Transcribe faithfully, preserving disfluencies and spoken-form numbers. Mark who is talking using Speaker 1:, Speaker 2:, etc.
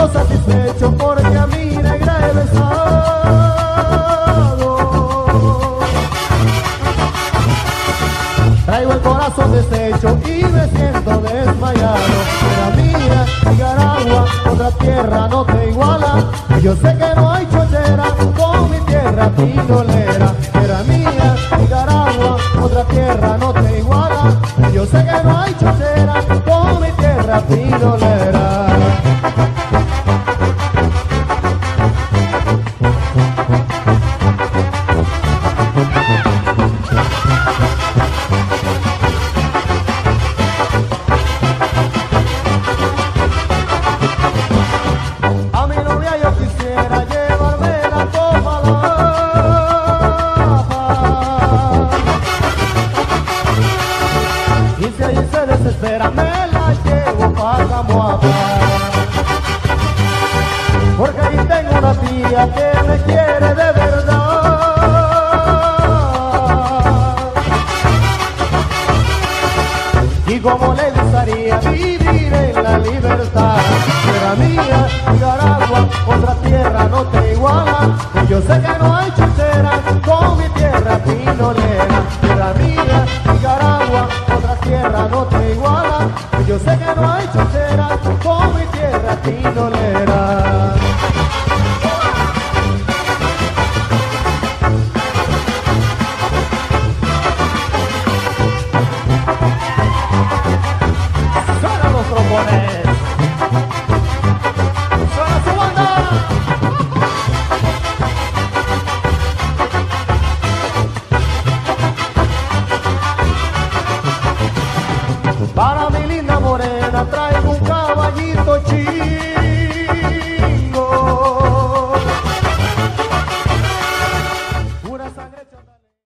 Speaker 1: siento satisfecho porque a mi negra he besado. Traigo el corazón deshecho y me siento desmayado. Tierra mía, Nicaragua, otra tierra no te iguala. Yo sé que no hay chochera con mi tierra pinolera. Tierra mía, Nicaragua, otra tierra no te iguala. Yo sé que no hay chochera con mi tierra pinolera. A mi novia yo quisiera llevarme la copa y si allí se desespera me la llevo pa' Camoapa, porque ahí tengo una tía que me quiere de verdad. Y como le gustaría vivir en la libertad. Tierra mía, Nicaragua, otra tierra no te iguala. Y yo sé que no hay chochera con mi tierra pinolera. Tierra mía, Nicaragua, otra tierra no te iguala. Y yo sé que no hay chochera con mi tierra pinolera.